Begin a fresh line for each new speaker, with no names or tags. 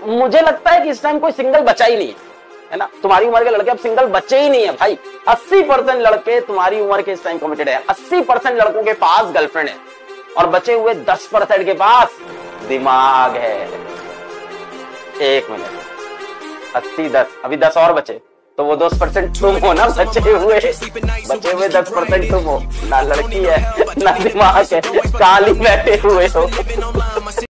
मुझे लगता है कि इस टाइम कोई सिंगल बचा ही नहीं है ना। तुम्हारी उम्र के लड़के अब सिंगल बच्चे ही नहीं है भाई। 80% लड़के तुम्हारी उम्र के इस टाइम कमिटेड है। 80% लड़कों के पास गर्लफ्रेंड है और बचे हुए 10% के पास दिमाग है। एक मिनट, 80-10, अभी 10 और बचे, तो वो 10% तुम हो ना। बचे हुए 10% तुम हो ना। लड़की है ना दिमाग है, काली बैठे हुए हो।